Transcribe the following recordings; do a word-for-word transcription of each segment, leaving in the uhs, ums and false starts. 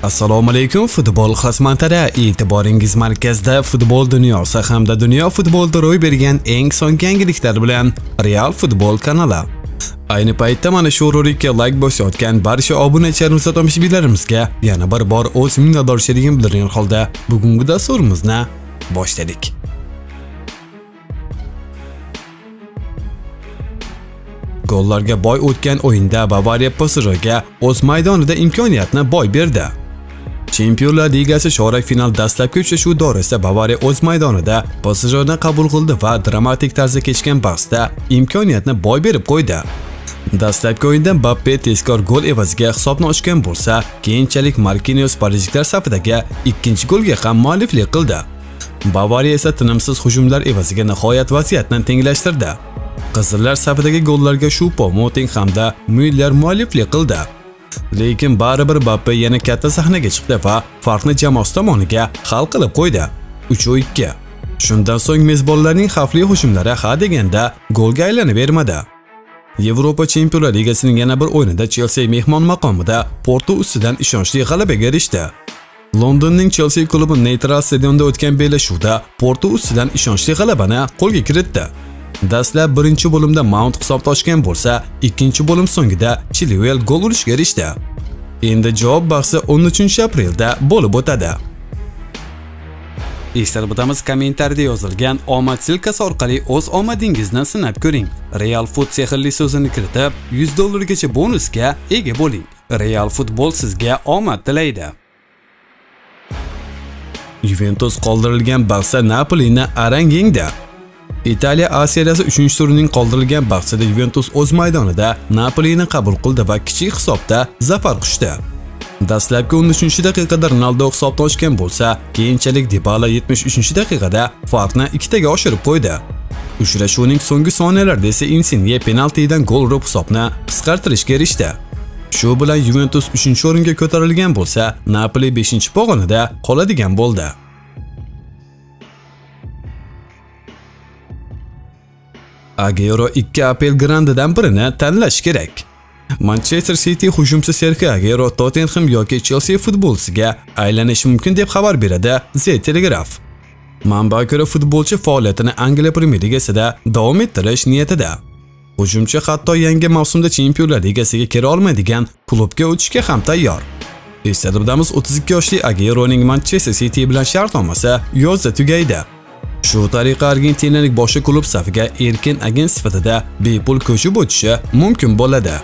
Assalomu alaykum futbol xizmatlari, e'tiboringiz markazida futbol dunyosi hamda dunyo futbolida ro'y bergan eng so'nggi yangiliklar bilan Real Futbol kanali. Ayni paytda mana shu rolikka like bosayotgan barcha obunachilarimiz va tomoshabinlarimizga yana bir bor o'z minnatdorchiligimni bildirgan holda bugungi dasturimizni boshladik. Gollarga boy o'tgan o'yinda Bavariya P S Jga o'z maydonida imkoniyatni boy berdi. Chempionlar Ligasi chorak final dastlabki uchrashuv doirasida Bavariya o'z maydonida P S Jni qabul qildi va dramatik tarzda kechgan bahsda imkoniyatni boy berib qo'ydi. Dastlabki o'yinda Mbappe tezkor gol evaziga hisobni ochgan bo'lsa, keyinchalik Marquinhos parijliklar safidagi ikkinchi golga ham mualliflik qildi. Bavariya esa tinimsiz hujumlar evaziga nihoyat vaziyatni tenglashtirdi. Qizillar safidagi gollarga Choupo-Moting hamda Müller mualliflik qildi. Lekin baribir Mbappe yana katta sahnaga chiqdi va farqni jamoasi tomoniga hal qilib qo'ydi. uch ikki. Shundan so'ng mezbonlarning xavfli hujumlari ha deganda golga aylanib bermadi. Yevropa Chempionlar Ligasining yana bir o'yinida Chelsea mehmon maqomida Porto ustidan ishonchli g'alabaga erishdi. Londonning Chelsea klubi neytral stadionda o'tgan bellashuvda Porto ustidan ishonchli g'alabani qo'lga kiritdi. Dastlab birinchi bo'limda Mount hisobni ochgan bo'lsa, ikkinchi bo'lim so'ngida Chilwell gol urishga erishdi. Endi javob bahsi o'n uchinchi aprelda bo'lib o'tadi. Eslatib o'tamiz, kommentariyada yozilgan omad silkasi orqali o'z omadingizni sinab ko'ring. Real Foot sehrli so'zini kiritib, yuz dollargacha bonusga ega bo'ling. Real Futbol sizga omad tilaydi. Juventus qoldirilgan bahsda Napolini arang yengdi. Italiya A seriyasi uchinchi turining qoldirilgan bahsida Juventus o'z maydonida Napolini qabul qildi va kichik hisobda zafar quchdi. Dastlabki o'n uchinchi daqiqada Ronaldo hisobni ochgan bo'lsa, keyinchalik Dybala yetmish uchinchi daqiqada farqni ikkitaga oshirib qo'ydi. Uchrashuvning so'nggi soniyalarida esa Insigne penaltidan gol urib hisobni qisqartirishga erishdi. Shu bilan Juventus uchinchi o'ringa ko'tarilgan bo'lsa, Napoli beshinchi pog'onada qoladigan bo'ldi. Aguero ikki apel grandidan birini tanlash kerak. Manchester City hujumchisi Sergio Aguero Tottenham yoki Chelsea futbolchisiga aylanishi mumkin deb xabar beradi The Telegraph. Manbaga ko'ra, futbolchi faoliyatini Angliya Premier Ligasida davom ettirish niyatida. Hujumchi hatto yangi mavsumda Chempionlar Ligasiga kira olmaydigan klubga o'tishga ham tayyor. Eslatib o'tamiz, o'ttiz ikki yoshli Agueroning Manchester City bilan shartnomasi yozda tugaydi. Shu tariqa argentinalik boshqa klub safiga erkin agent sifatida bepul ko'chib o'tishi mumkin bo'ladi.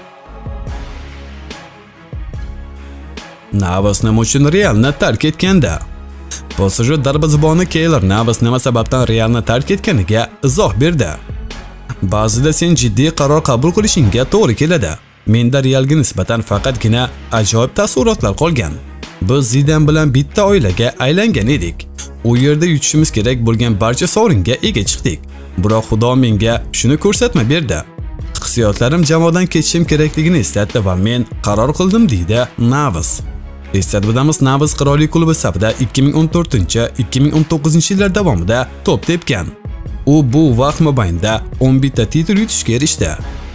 Navas nima uchun Realni tark etganda? P S J darvozaboni Keylor Navas nima sababdan Realni tark etganiga izoh berdi. Ba'zida sen jiddiy qaror qabul qilishingga to'g'ri keladi. Menda Realga nisbatan faqatgina ajoyib taassurotlar qolgan. Biz Zidane bilan bitta oilaga aylangan edik. U yerda yutishimiz kerak bo'lgan barcha sovringa ega chiqdik. Biroq Xudo menga shuni ko'rsatma berdi. Hissiyotlarim jamoadan ketishim kerakligini eslatdi va men qaror qildim, deydi Navas. Eslatib o'tamiz, Navas qirollik klubi safida ikki ming o'n to'rtinchi - ikki ming o'n to'qqizinchi yillar davomida to'p tepgan. U bu vaqt mobaynida o'n bitta titul yutishga erishdi.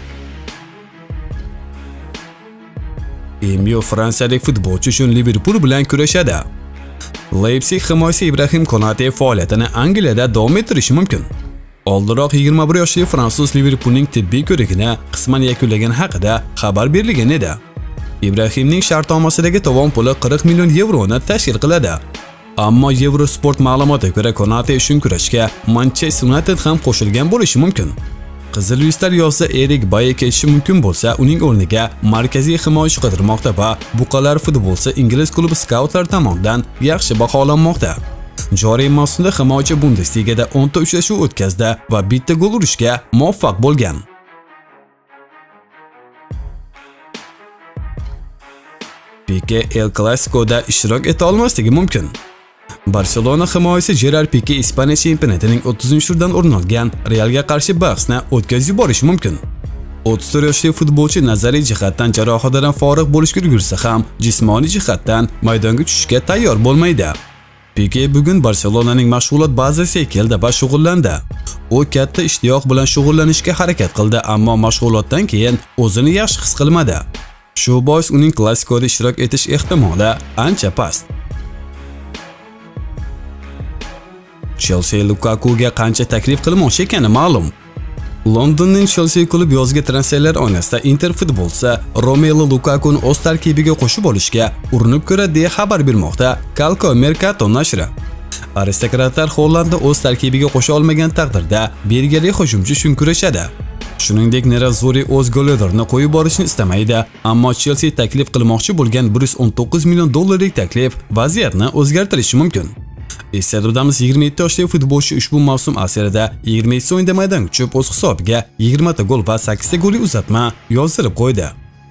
Emio fransiyalik futbolchi uchun Liverpool bilan kurashadi. Leipzig himoyachisi Ibrahim Konate faoliyatini Angliyada davom ettirishi mumkin. Oldinroq yigirma bir yoshli fransuz Liverpoolning tibbiy ko'rigini qisman yakunlagan haqida xabar berilgan edi. Ibrahimning shartnomasidagi tovon puli qirq million yevroni tashkil qiladi. Ammo Eurosport ma'lumotiga ko'ra, Konate uchun kurashga Manchester United ham qo'shilgan bo'lishi mumkin. Qizil yuzlar yozda Erik Baye ketishi mumkin bo'lsa, uning o'rniga markaziy himoyachi qidirmoqda va buqalar futbolchi ingliz klubi skautlar tomonidan yaxshi baholanmoqda. Joriy mavsumda himoyachi Bundesligada o'n ta uchrashuv o'tkazdi va bitta gol urishga muvaffaq bo'lgan. Pique El Clasico'da ishtirok eta olmasligi mumkin. Barcelona himoyachisi Gerard Pique Ispaniya chempionatining o'ttizinchi turidan o'rin olgan Realga qarshi bahsni o'tkazib yuborishi mumkin. o'ttiz to'rt yoshli futbolchi nazariy jihatdan jarohatdan forig' bo'lishga ulgursa ham, jismoniy jihatdan maydonga tushishga tayyor bo'lmaydi. Pique bugun Barcelonaning mashg'ulot bazasiga keldi va shug'ullandi. U katta ishtiyoq bilan shug'ullanishga harakat qildi, ammo mashg'ulotdan keyin o'zini yaxshi his qilmadi. Shu bois uning klassikoda ishtirok etish ehtimoli ancha past. Chelsea Lukakuga qancha taklif qilmoqchi ekani ma'lum. Londonning Chelsea klubi yozgi transferlar oynasida Inter futbolchisi Romelu Lukakuni o'z tarkibiga qo'shib olishga urinib ko'radi deya xabar bermoqda Calcio Mercato nashri. Aristokratlar Hollandni o'z tarkibiga qo'sha olmagan taqdirda belgiyalik hujumchi shun kurashadi. Shuningdek, Nerazzurri o'z golyodorini qo'yib borishni istamaydi, ammo Chelsea taklif qilmoqchi bo'lgan bir yuz o'n to'qqiz million dollarlik taklif vaziyatni o'zgartirishi mumkin. Eslatib o'tamiz, yigirma yetti yoshli futbolchi ushbu mavsum A seriyada yigirma yetti o'yinda maydonga tushib, o'z hisobiga yigirma ta gol va sakkiz ta golli uzatma yozdirib qo'ydi.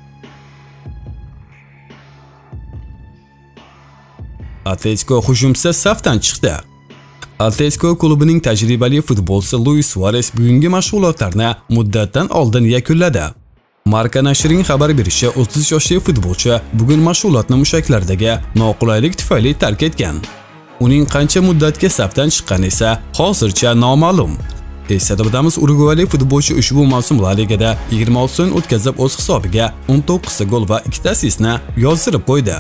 Atletico hujumchisi safdan chiqdi. Atletico klubining tajribali futbolchisi Luis Suarez bugungi mashg'ulotlarni muddatdan oldin yakunladi. Marca nashrining xabar berishicha, o'ttiz uch yoshli futbolchi bugun mashg'ulotni mushaklardagi noqulaylik tufayli tark etgan. Uning qancha muddatga safdan chiqqani esa hozircha noma'lum. Eslatib o'tamiz, urugvaylik futbolchi ushbu mavsum La Ligada yigirma olti o'yin o'tkazib, o'z hisobiga o'n to'qqiz ta gol va ikki ta assistni yozdirib qo'ydi.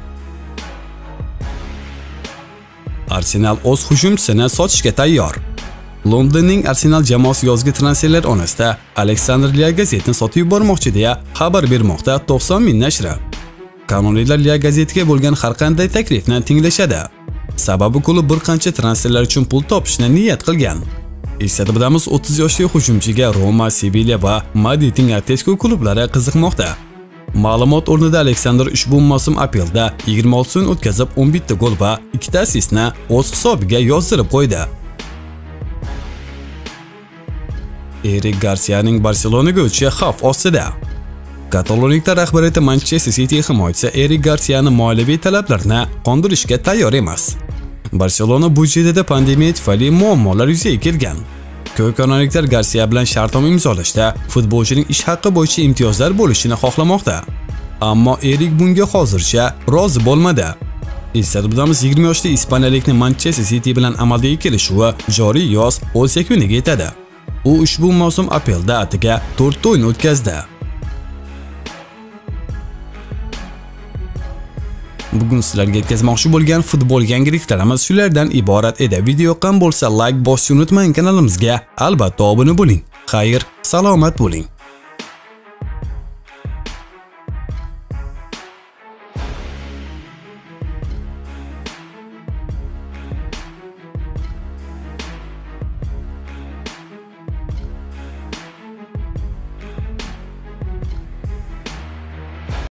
Arsenal o'z hujumchisini sotishga tayyor. Londonning Arsenal jamoasi yozgi transferlar onasida Alexander Lyagazetni sotib yubormoqchi deya xabar bermoqda to'qson ming nashri. Kanoniylar Lyagazetga bo'lgan har qanday taklifni tinglashadi. Sababi klub bir qancha transferlar uchun pul topishni niyat qilgan. Eslatib o'tamiz, o'ttiz yoshli hujumchiga Roma, Sevilla va Madridning Atletico klublari qiziqmoqda. Ma'lumot o'rnida Alexander ushbu mavsum Aprilda yigirma olti o'yin o'tkazib, o'n bitta gol va ikki ta assistni o'z hisobiga yozdirib qo'ydi. Erik Garsiyaning Barselonaga o'tishi xavf ostida. Katalonliklar rahbariyati Manchester City himoyachisi Erik Garsiyani moliyaviy talablarni qondirishga tayyor emas. Barselona budjetida pandemiya tufayli muammolar yuzaga kelgan. Ko'kanaliklar Garsiya bilan shartnoma imzolashda futbolchining ish haqqi bo'yicha imtiyozlar bo'lishini xohlamoqda. Ammo Erik bunga hozircha rozi bo'lmadi. Eslatib o'tamiz, yigirma yoshli ispaniyalikni Manchester City bilan amaldagi kelishuvi joriy yoz o'z yakuniga yetadi. U ushbu mavsum Aprilda atiga to'rt ta o'yin o'tkazdi. Bugun sizlarga yetkazmoqchi bo'lgan futbol yangiliklarimiz shulardan iborat edi. Video yoqqan bo'lsa like bosishni unutmang, kanalimizga albatta obuna bo'ling. Xayr, salomat bo'ling.